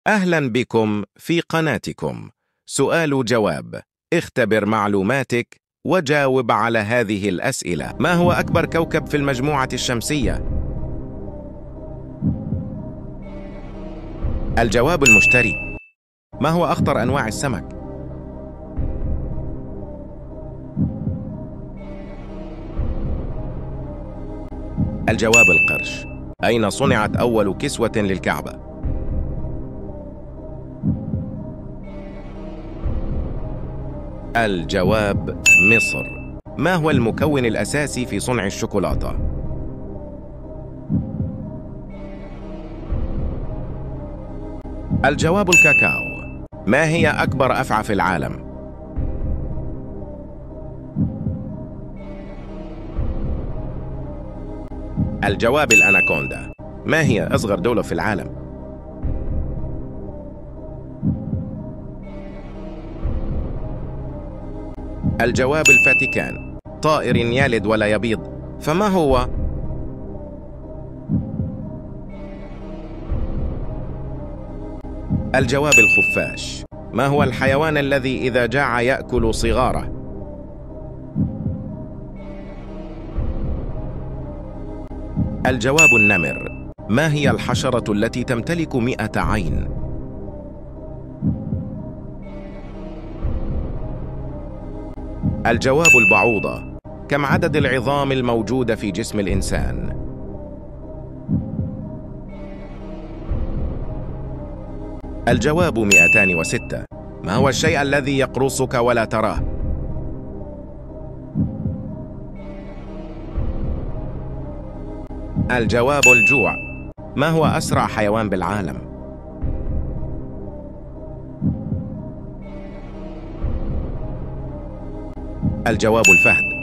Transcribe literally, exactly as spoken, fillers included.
أهلا بكم في قناتكم سؤال جواب. اختبر معلوماتك وجاوب على هذه الأسئلة. ما هو أكبر كوكب في المجموعة الشمسية؟ الجواب المشتري. ما هو أخطر أنواع السمك؟ الجواب القرش. أين صنعت أول كسوة للكعبة؟ الجواب مصر. ما هو المكون الأساسي في صنع الشوكولاتة؟ الجواب الكاكاو. ما هي أكبر أفعى في العالم؟ الجواب الأناكوندا. ما هي أصغر دولة في العالم؟ الجواب الفاتيكان. طائر يلد ولا يبيض، فما هو؟ الجواب الخفاش. ما هو الحيوان الذي إذا جاع يأكل صغاره؟ الجواب النمر. ما هي الحشرة التي تمتلك مئة عين؟ الجواب البعوضة. كم عدد العظام الموجودة في جسم الإنسان؟ الجواب مئتان وستة. ما هو الشيء الذي يقرصك ولا تراه؟ الجواب الجوع. ما هو أسرع حيوان بالعالم؟ الجواب الفهد.